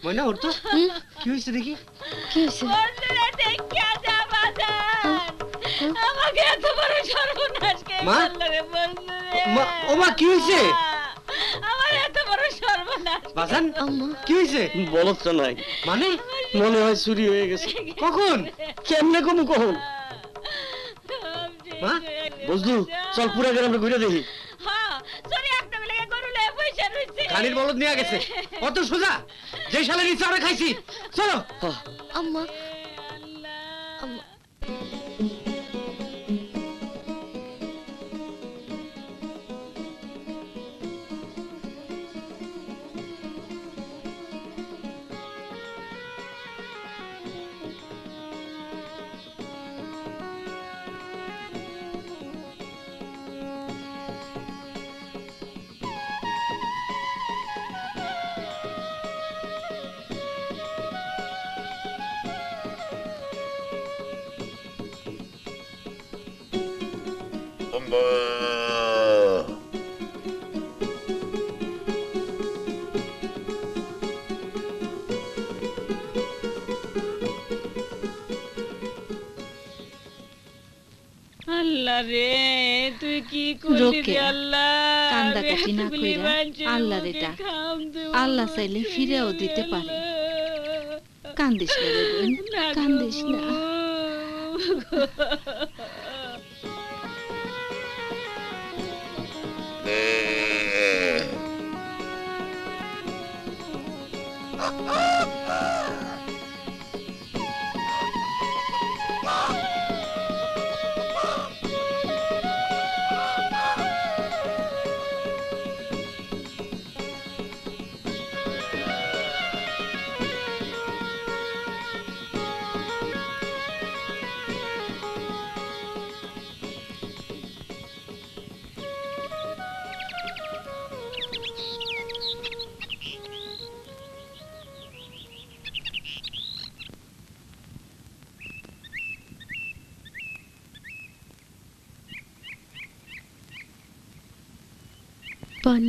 ময়না ওর তো কি হয়েছে দেখি? কি হয়েছে? আমাকে এত বড় সর্বনাশ কে করলো রে বন্ধু রে? ও মা কি হয়েছে? আমার এত বড় সর্বনাশ। বাজান আম্মা কি হয়েছে? বলদটা নাই, মানে মনে হয় চুরি হয়ে গেছে। কখন? কেমনে কমু কখন? মা বুঝলু, চল পুরা গ্রামে ঘুরে দেখি। খানির বলদ নিয়ে গেছে, অত সোজা যে শালে নিচে আমরা খাইছি। চলো। আম্মা আম্মা আল্লাহ রে, তুই কি করলি রে আল্লাহ? কান্দাকাটি না কইরা আল্লাহরে ডাক। আল্লাহ চাইলে ফিরেও দিতে পারে। কান্দিস না রে বোন, কান্দিস না। পানি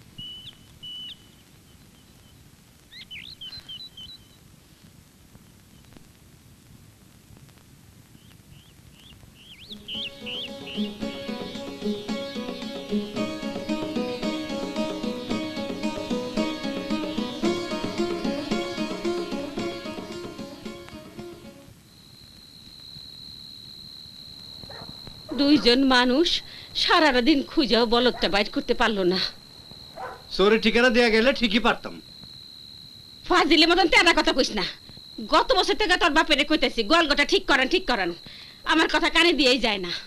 দুইজন মানুষ সারাটা দিন খুঁজেও বলদটা বাইর করতে পারলো না। চোরের ঠিকানা দেয়া গেলে ঠিকই পারতাম। ফাজিলের মতন তেনা কথা কইস না। গত বছর থেকে তোর বাপেরে কইতেছি গোয়ালগোটা ঠিক করেন ঠিক করেন, আমার কথা কানে দিয়েই যায় না।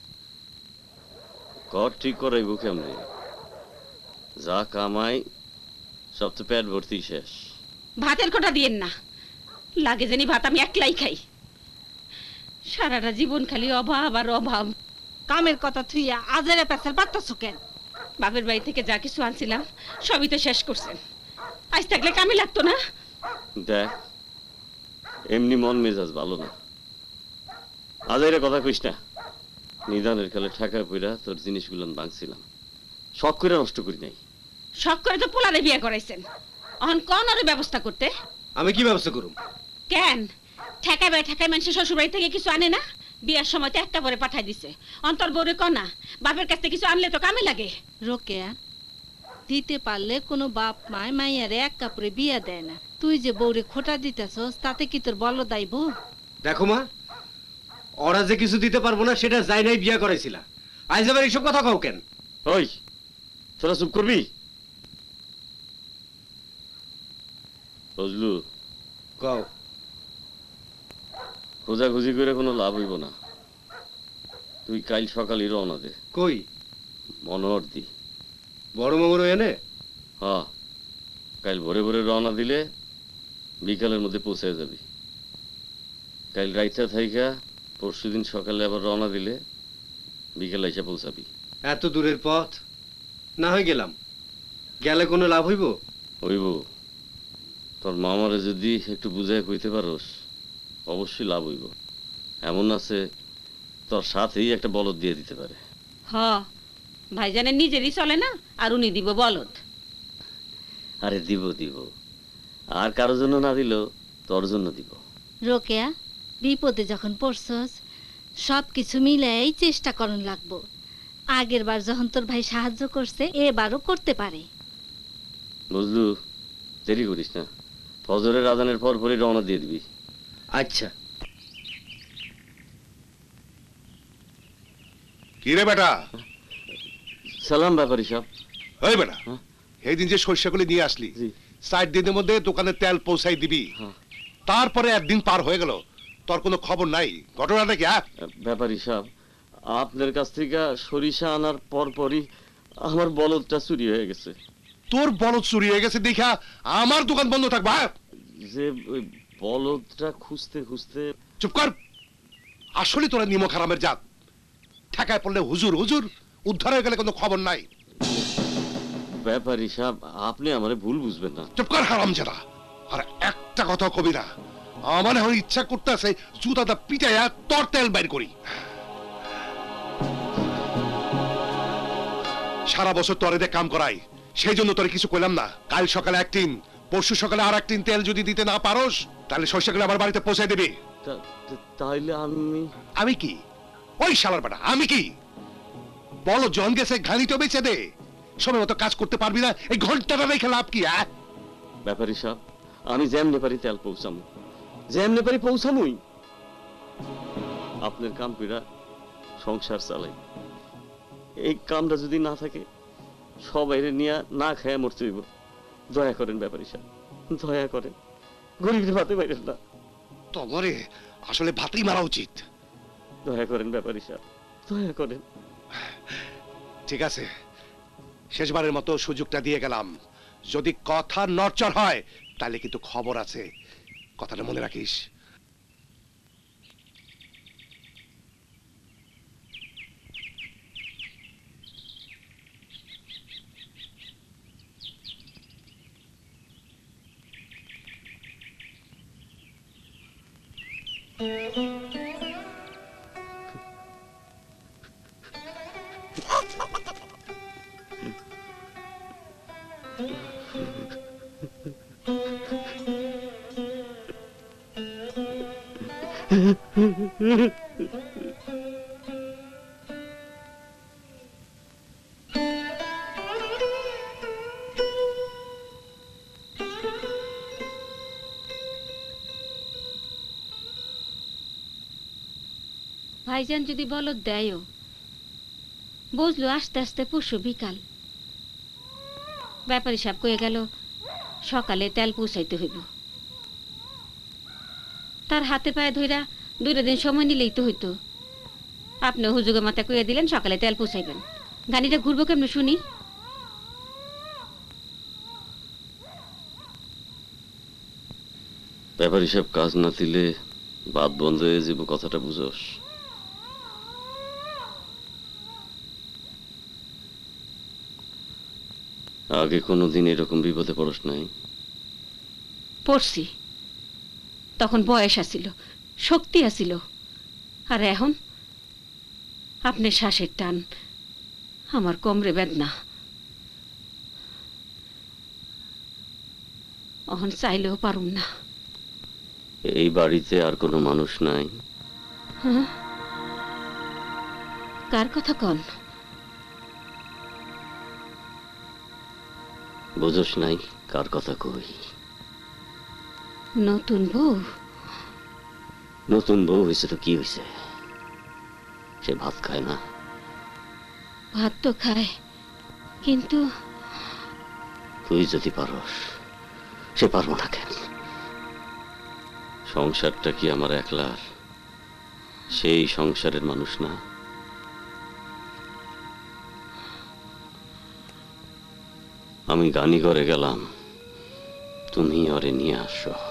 ঘর ঠিক করাইব কেমনে? যা কামাই সব তো পেট ভর্তি শেষ। ভাতের কোটা দিয়েন না, লাগে জানি ভাত আমি একলাই খাই। সারাটা জীবন খালি অভাব আর অভাব। কামের কথা থুইয়া আজেরে পেছাল পাত্তাছো কেন? বাপের বাড়ি থেকে যা কিছু আনছিলাম সবই তো শেষ করছেন। আজ থাকলে কামে লাগতো না। দেখ, এমনি মন মেজাজ ভালো না। আজাইরা কথা কইস না। নিদানের কালে ঠাকা পইরা তোর জিনিসগুলো ভাঙছিলাম, শখ করে নষ্ট করি নাই। শখ করে তো পোলারে বিয়ে করাইছেন, অহন কোন আরে ব্যবস্থা করতে? আমি কি ব্যবস্থা করুম? কেন ঠেকায় বাই ঠেকায় মানুষের শ্বশুর বাড়ি থেকে কিছু আনে না? বিয়ার সময় তো একটা করে পাঠাই দিছে, অন্তর বউরে কনা বাপের কাছ থেকে কিছু আনলে তো কামে লাগে। রোকেয়া, দিতে পারলে কোনো বাপ মায় মাইয়ারে এক কাপড়ে বিয়া দেয় না। তুই যে বউরে খোটা দিতেছস তাতে কি তোর বল দাইব? দেখো মা, ওরা যে কিছু দিতে পারবো না সেটা যাই নাই বিয়া করাইছিলা, আজ আবার এইসব কথা কও কেন? ওই তোরা চুপ করবি? বুঝলু, কও। খোঁজাখুঁজি করে কোনো লাভ হইব না। তুই কাল সকালই রওনা দে। কই? মনোহর দি। বড় মামুর এনে? হ্যাঁ, কাল ভোরে ভোরে রওনা দিলে বিকালের মধ্যে পৌঁছে যাবি। কাল রাইতে থাইকা পরশুদিন সকালে আবার রওনা দিলে বিকেলে এসে পৌঁছাবি। এত দূরের পথ না হয় গেলাম, গেলে কোনো লাভ হইব? হইব। তোর মামারে যদি একটু বুঝায় কইতে পারোস অবশ্যই লাভ হইব। এমন আছে তোর সাথেই একটা বলদ দিয়ে দিতে পারে। হ, ভাইজানের নিজেরই চলে না আর উনি দিব বলদ। আরে দিব দিব, আর কারো জন্য না দিলেও তোর জন্য দিব। রোকেয়া, বিপদে যখন পড়ছস সব কিছু মিলাই চেষ্টা করন লাগবো। আগের বার যখন তোর ভাই সাহায্য করছে এবারও করতে পারে। বুঝলু, দেরি করিস না, ফজরের আজানের পর পরই রওনা দিয়ে দিবি। আচ্ছা। কি রে বেটা? সালাম ব্যাপারী সাহেব। ওই বেটা, হ্যাঁ? এই দিন যে সরিষাগুলি নিয়ে আসলি, জি। 60 দিনের মধ্যে দোকানে তেল পৌঁছাই দিবি। হ্যাঁ। তারপরে একদিন পার হয়ে গেল, তোর কোনো খবর নাই। ঘটনাটা কি? ব্যাপারী সাহেব, আপনার কাছ থেকে সরিষা আনার পর পরই আমার বলদটা চুরি হয়ে গেছে। তোর বলদ চুরি হয়ে গেছে দেখা আমার দোকান বন্ধ থাকবা? যে ওই বলদটা খুঁজতে খুঁজতে। চুপ কর। আসলে তোরা নিমক হারামের জাত। ঠেকায় পড়লে হুজুর হুজুর, উদ্ধার হয়ে গেলে কোনো খবর নাই। ব্যাপারী সাহেব, আপনি আমারে ভুল বুঝবেন না। চুপ কর হারামজাদা। আর একটা কথা কবি না। আমার এখন ইচ্ছা করতেছে জুতাটা পিটাইয়া তোর তেল বাইর করি। সারা বছর তোরে দিয়ে কাম করাই, সেই জন্য তোরে কিছু কইলাম না। কাল সকালে 1 টিন, পরশু সকালে আর 1 টিন তেল যদি দিতে না পারোস, তাহলে সরষেগুলো আমার বাড়িতে পৌঁছাই দিবি। তাইলে আমি কি? ওই শালার বেটা, আমি কি? বলো জন গেছে, ঘানি তো বেচে দে। সময় মতো কাজ করতে পারবি না, এই ঘন্টাটা রেখে লাভ কি? ব্যাপারী সাহেব, আমি যেমনে পারি তেল পৌঁছামু, যেমনে পারি পৌঁছামুই। আপনার কাম পিড়া সংসার চালাই। এই কামটা যদি না থাকে সবাই নিয়ে না খেয়ে মরতে হইব। দয়া করেন ব্যাপারী সাহেব, দয়া করেন, গরিবের ভাতে বাইরেন না। তগরে আসলে ভাতেই মারা উচিত। দয়া করেন ব্যাপারী সাহেব, দয়া করেন। ঠিক আছে, শেষবারের মতো সুযোগটা দিয়ে গেলাম। যদি কথা নড়চড় হয় তাহলে কিন্তু খবর আছে, কথাটা মনে রাখিস। ভাইজান যদি বলো দেয়ও, বুঝলো আস্তে আস্তে পরশু বিকাল। ব্যাপারী সাহেব কয়ে গেল সকালে তেল পৌঁছাইতে হইব। তার হাতে পায়ে ধইরা 2 দিন সময় নিলেই তো হইতো। আপনি হুজুগে মাথা কয়ে দিলেন সকালে তেল পৌঁছাইবেন। গাড়িটা ঘুরবো কেমনে শুনি? ব্যাপারী সাহেব, কাজ না দিলে বাদ বন্ধ হয়ে যাব, কথাটা বুঝোস? আগে কোনোদিন এরকম বিপদে পড়স নাই? পড়ছি, তখন বয়স আসিল, শক্তি আসিল। আর এখন আপনি শ্বাসের টান, আমার কোমরে বেদনা। এখন চাইলেও পারুম না। এই বাড়িতে আর কোনো মানুষ নাই? হ্যাঁ? কার কথা কন? বুঝোস নাই কার কথা কই? নতুন বউ? নতুন বউ হয়েছে তো কি হয়েছে? সে ভাত খায় না? ভাত তো খায়, কিন্তু তুই যদি পারস, সে পারবো না কেন? সংসারটা কি আমার একলার? সেই সংসারের মানুষ না? আমি গানি করে গেলাম, তুমি ওরে নিয়ে আসো।